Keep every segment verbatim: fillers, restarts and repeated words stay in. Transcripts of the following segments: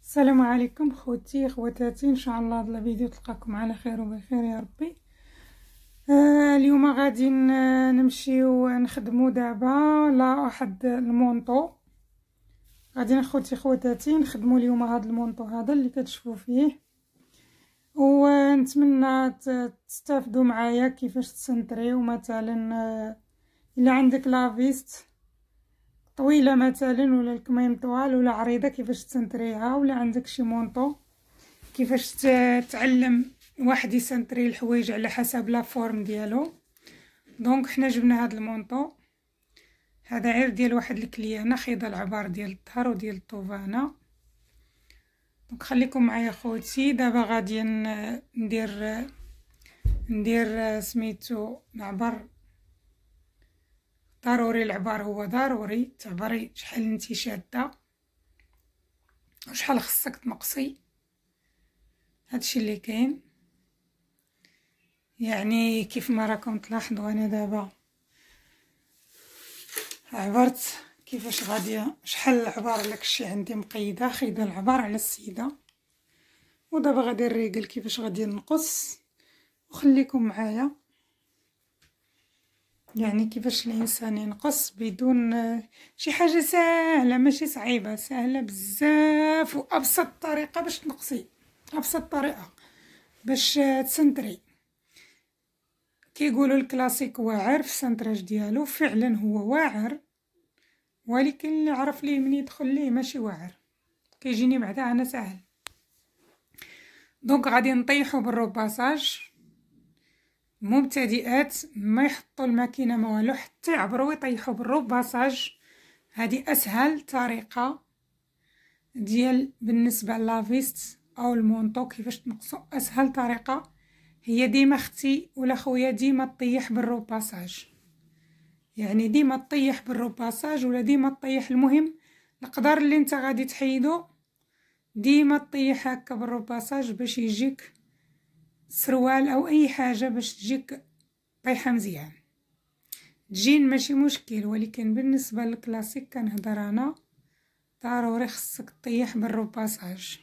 السلام عليكم خوتي خواتاتي، ان شاء الله هذا الفيديو تلقاكم على خير وبخير يا ربي. آه اليوم غادي نمشيو نخدمو دابا لا واحد المونطو. غادي خوتي خواتاتي نخدمو اليوم هذا المونطو هذا اللي كتشوفوا فيه، ونتمنى تستافدوا معايا كيفاش تسنتريو. مثلا آه الا عندك لافيست طويله مثلا ولا الكميم طوال ولا عريضه كيفاش تسنتريها، ولا عندك شي مونطو كيفاش تعلم واحد يسنتري الحوايج على حسب لا فورم ديالو. دونك حنا جبنا هذا المونطو هذا عير ديال واحد الكليانه خيضه العبار ديال الظهر وديال الطوفانه. دونك خليكم معايا خوتي. دابا غادي ندير ندير سميتو العبر. ضروري العبار هو ضروري تعبري شحال انتي شاده وشحال خصك تنقصي. هادشي اللي كاين، يعني كيف ما راكم تلاحظوا انا دابا عبرت كيفاش غادي شحال العبار داكشي عندي مقيده خيده العبار على السيده. ودابا غادي نريقل كيفاش غادي نقص، وخليكم معايا يعني كيفاش الانسان ينقص بدون شي حاجه سهله ماشي صعيبه، سهله بزاف وابسط طريقه باش تنقصي، ابسط طريقه باش تسنتري. كيقولوا الكلاسيك واعر في السنتراج ديالو، فعلا هو واعر، ولكن اللي عرف ليه من يدخل ليه ماشي واعر، كيجيني بعدا انا سهل. دونك غادي نطيحوا بالروباساج. مبتدئات ما يحطوا الماكينه ما والو حتى يعبروا ويطيحوا بالروباساج. هذه اسهل طريقه ديال بالنسبه لافيست او المونطو كيفاش تنقصوا. اسهل طريقه هي ديما اختي ولا خويا ديما طيح بالروباساج، يعني ديما طيح بالروباساج ولا ديما طيح. المهم القدر اللي انت غادي تحيدو ديما طيح هكا بالروباساج باش يجيك سروال او اي حاجه باش تجيك طيحه مزيان. تجين ماشي مشكل، ولكن بالنسبه للكلاسيك كنهضر انا ضروري خصك طيح بالروباساج.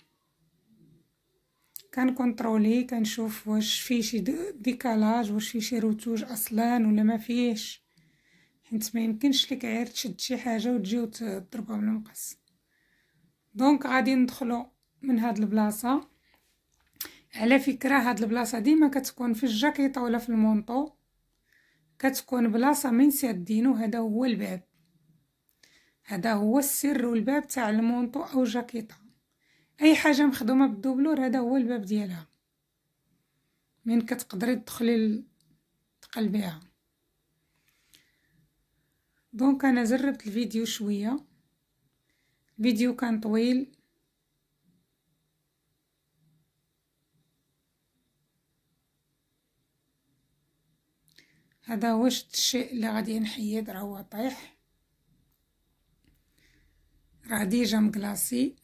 كنكونطرولي كنشوف واش فيه شي ديكالاج، واش فيه شي روتوج اصلا ولا ما فيهش، حيت ما يمكنش لك غير تشد شي حاجه وتجي وتضربها بالمقص. دونك غادي ندخلو من هاد البلاصه. على فكره هاد البلاصه ديما كتكون في الجاكيطه ولا في المونطو، كتكون بلاصه من سادينو. هذا هو الباب، هذا هو السر والباب تاع المونطو او جاكيطه. اي حاجه مخدومه بالدوبلور هذا هو الباب ديالها، من كتقدري تدخلي تقلبيها. دونك انا زربت الفيديو شويه، الفيديو كان طويل. هذا هو الشيء اللي غادي نحيد، راه هو طيح، راه ديجا مكلاصي.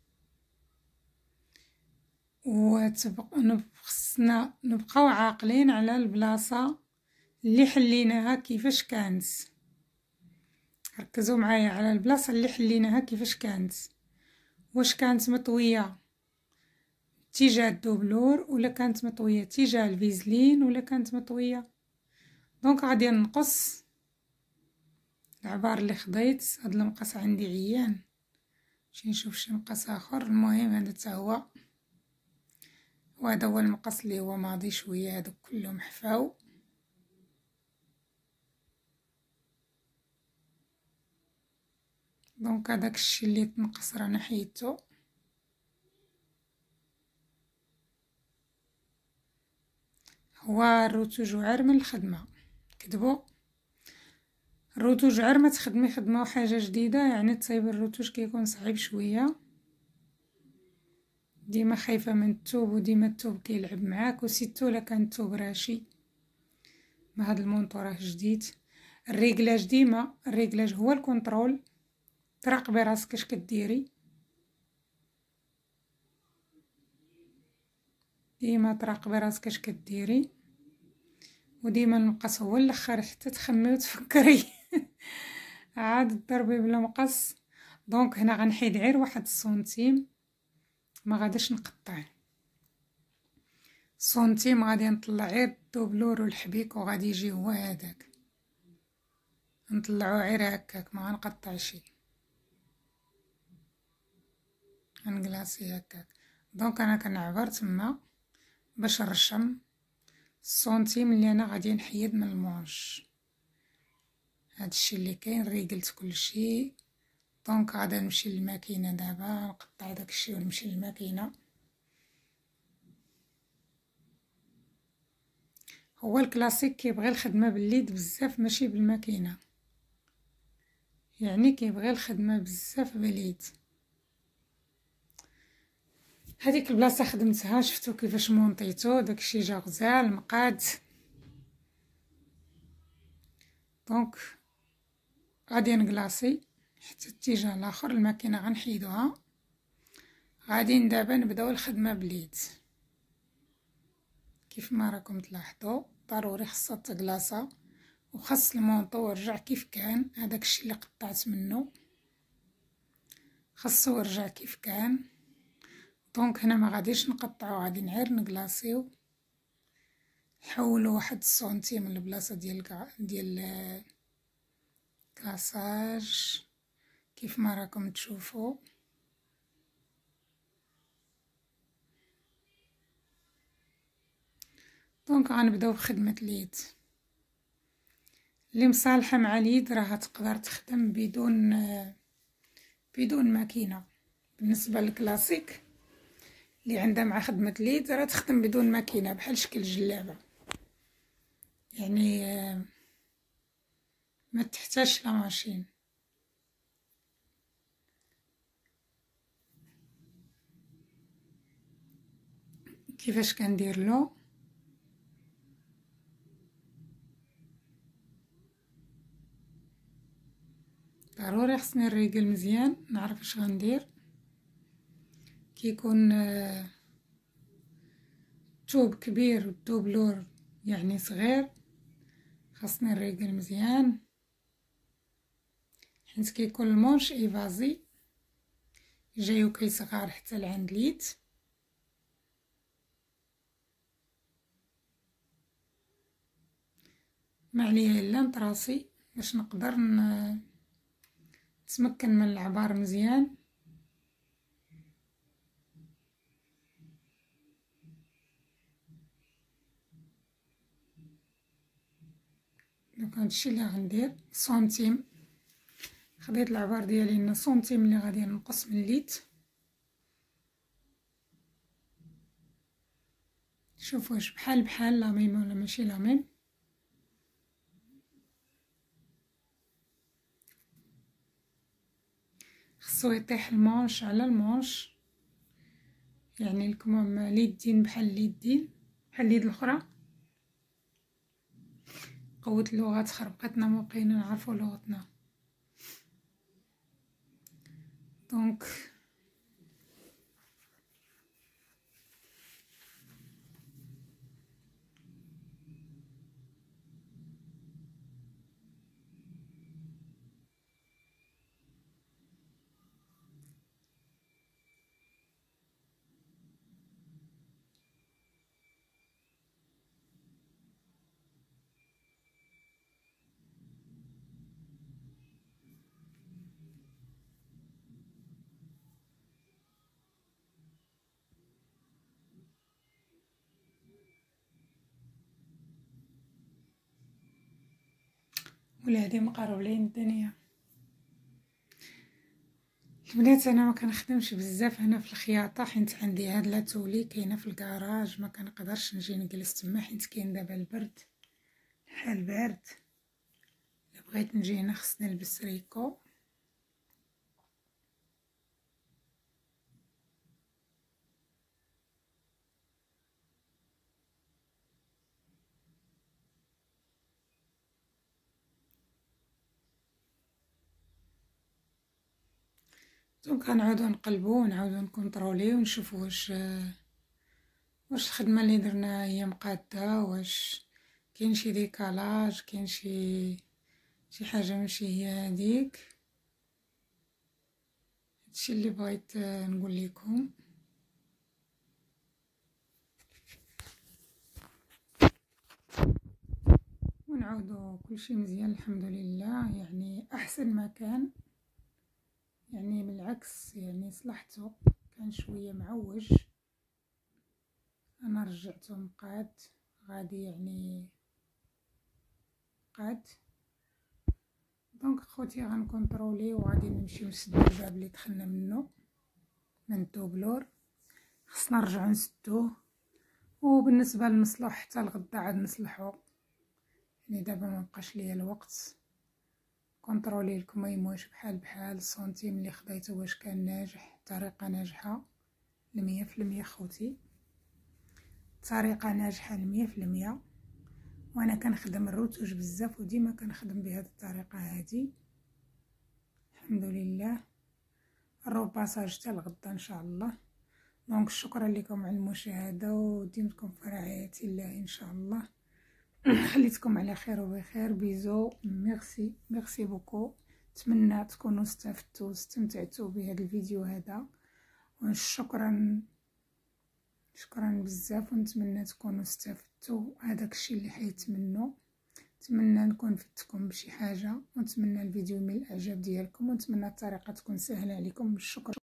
وتبقى خصنا نبقاو عاقلين على البلاصه اللي حليناها كيفاش كانت. ركزوا معايا على البلاصه اللي حليناها كيفاش كانت، واش كانت مطويه اتجاه الدوبلور ولا كانت مطويه اتجاه الفيزلين ولا كانت مطويه. دونك غادي نقص العبار اللي خديت. هاد المقص عندي عيان، شي نشوف شي مقص اخر. المهم هذا حتى هو، وهذا هو المقص اللي هو ماضي شويه، هذوك كلهم حفاو. دونك هذاك الشيء اللي تنقص رانا حيدته. هو الروتوج عر من الخدمه، كذبوا الروتوج عر ما تخدمي خدمه وحاجه جديده، يعني تصايب الروتوج كيكون صعيب شويه. ديما خايفه من الثوب، وديما الثوب كيلعب معاك، وسيتو الا كان الثوب راشي. ما هاد المونطو راه جديد. الريغلاج ديما الريغلاج هو الكنترول. تراقبي راسك اش كديري، ديما تراقبي راسك اش كديري، وديما المقص هو الاخر حتى تخمي وتفكري عاد تضربي بلا مقص. دونك هنا غنحيد غير واحد السنتيم ما غاديش نقطع سنتيم، غادي نطلع غير الدوبلور والحبيك وغادي يجي هو هذاك، نطلعو غير هكاك، ما غنقطع شي، غنكلاصي هكاك. دونك انا كنعبر تما باش نرشم السنتيم اللي انا غادي نحيد من المونش. هادشي اللي كاين، ريقلت كلشي. دونك غادي نمشي للماكينه دابا، نقطع داكشي ونمشي للماكينه. هو الكلاسيك كيبغي الخدمه باليد بزاف ماشي بالماكينه، يعني كيبغي الخدمه بزاف باليد. هذيك البلاصه خدمتها، شفتو كيفاش مونطيتو، داكشي جا غزال مقاد. دونك غادي نكلاصي حتى الاتجاه الاخر، الماكينه غنحيدوها. غادي دابا نبداو الخدمه باليد. كيف ما راكم تلاحظوا ضروري خاصها تكلاصه وخاص المونطو ورجع كيف كان، هذاك الشيء اللي قطعت منه خاصو يرجع كيف كان. دونك هنا ما غاديش نقطعو، غادي غير نكلاصيو، نحولو واحد السنتيم من البلاصه ديال ديال كلاصاج كيف ما راكم تشوفوا. دونك غنبداو بخدمه اليد. اللي مصالحه مع اليد راها تقدر تخدم بدون بدون ماكينه. بالنسبه للكلاسيك اللي عندها مع خدمه اليد راه تخدم بدون ماكينه بحال شكل الجلابه، يعني ما تحتاجش لا ماشين. كيفاش كندير له؟ ضروري خصني نريقل مزيان، نعرف اش غندير. كيكون توب كبير والدوبلور يعني صغير، خاصني نريقل مزيان حيت كيكون المونش ايفازي جايو كيصغار حتى لعند اليد. ما عليا الا نطراسي باش نقدر نتمكن من العبار مزيان. دونك هادشي اللي غندير. سنتيم خديت العبار ديالي لنا سنتيم اللي غادي نقص من اليد. شوفوا واش بحال بحال لا ميم ولا ماشي لا ميم. خصو يطيح المونش على المونش، يعني الكمام اليدين بحال اليدين بحال اليد الاخرى. قوة اللغات خربقتنا، مبقينا نعرفوا لغتنا. دونك ولادي مقرب لين الدنيا. البنات انا ما كنخدمش بزاف هنا في الخياطه حيت عندي هاد لاتولي كاينه في الكراج، ما كنقدرش نجي نجلس تما حيت كاين دابا البرد، الحال بارد. الا بغيت نجي هنا خصني نلبس ريكو. دونك غنعاودو نقلبو ونعاودو نكونطروليو ونشوفو واش واش الخدمه اللي درناها هي مقاده، واش كاين شي ديكالاج، كاين شي شي حاجه ماشي هي هذيك. هادشي اللي بغيت نقول لكم. ونعودو كلشي مزيان الحمد لله. يعني احسن ما كان، يعني بالعكس يعني صلحته، كان شويه معوج، انا رجعته مقاد غادي يعني قاد. دونك خوتي غنكونطرولي وغادي نمشيو نسدو الباب اللي دخلنا منه من الدوبلور، خصنا نرجعو نسدوه. وبالنسبه للمصلوح حتى الغدا عاد نصلحو، يعني دابا ما بقاش ليا الوقت. كونطرولي الكميم واش بحال بحال، السنتيم اللي خديته واش كان ناجح، الطريقه ناجحه المية في المية خوتي، الطريقه ناجحه المية في المية. وانا كنخدم الروتوج بزاف وديما كنخدم بهذه الطريقه هذه الحمد لله. الروباساج حتى الغدا ان شاء الله. دونك شكرا لكم على المشاهده، وديمتكم في رعايه الله ان شاء الله. خليتكم على خير وبخير. بيزو، ميرسي ميرسي بوكو. نتمنى تكونوا استفدتوا واستمتعتوا بهذا الفيديو هذا، وشكرا شكرا بزاف. ونتمنى تكونوا استفدتوا، هذاك الشيء اللي حيتمنوا. نتمنى نكون فدتكم بشي حاجه، ونتمنى الفيديو يميل الاعجاب ديالكم، ونتمنى الطريقه تكون سهله عليكم. بالشكر.